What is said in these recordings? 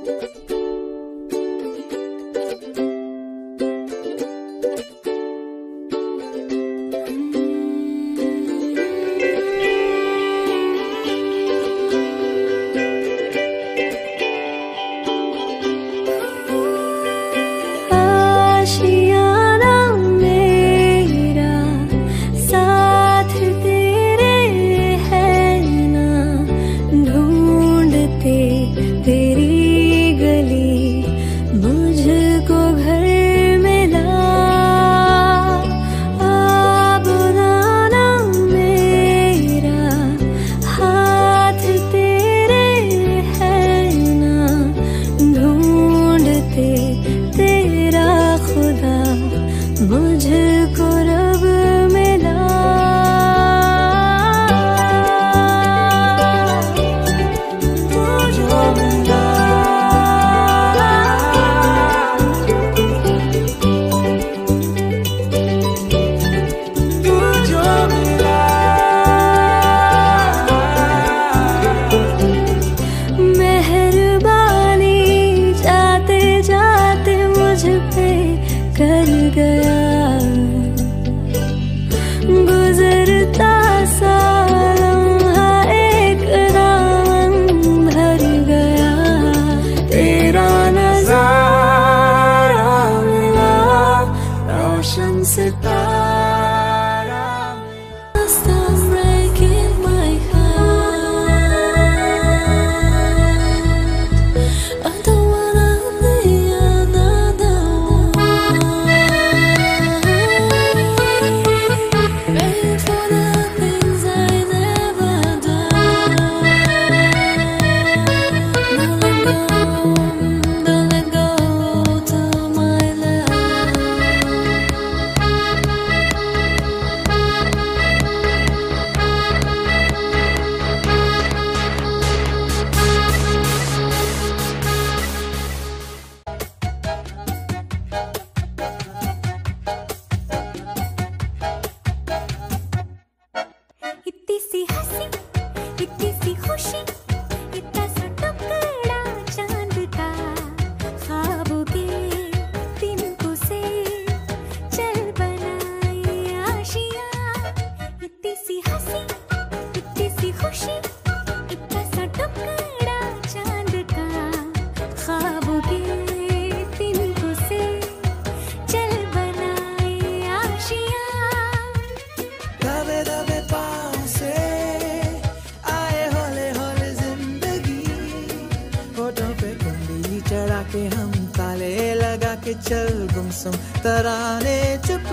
चल गुमसुम तराने चुप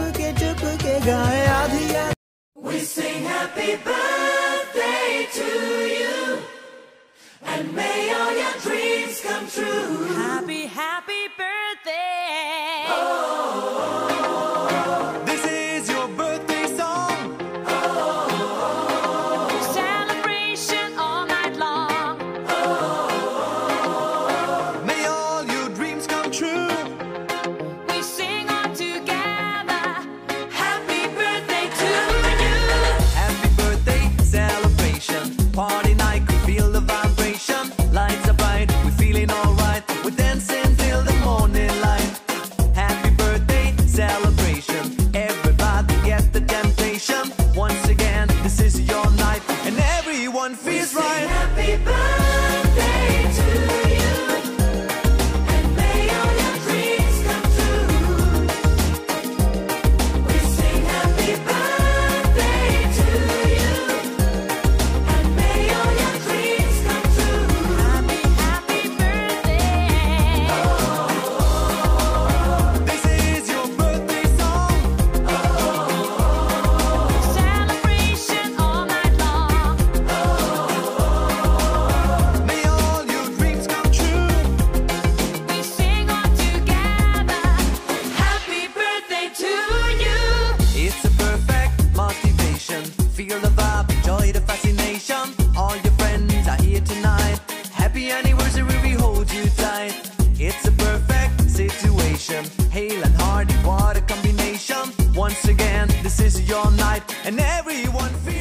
के गाए आधी। We sing happy birthday to you, and may all your dreams come true. Happy, happy birthday. This is your birthday song. Celebration all night long. May all your dreams come true. We sing all together. Happy birthday to you. Happy birthday celebration, party night, could feel the vibration. Lights are bright, we're feeling alright. We're dancing till the morning light. Happy birthday celebration, everybody get the temptation. Once again, this is your night, and everyone feels right. Happy birthday to you, and may all your dreams come true. We sing happy birthday to you, and may all your dreams come true. Happy, happy birthday. This is your birthday song. Celebration all night long. May all your dreams come true. We sing all together. Happy birthday to you. It's a perfect motivation. Feel the vibe, enjoy the fascination. All your friends are here tonight. Happy anniversary, we hold you tight. It's a perfect situation. Hale and Hardy, what a combination. Once again, this is your night, and everyone feels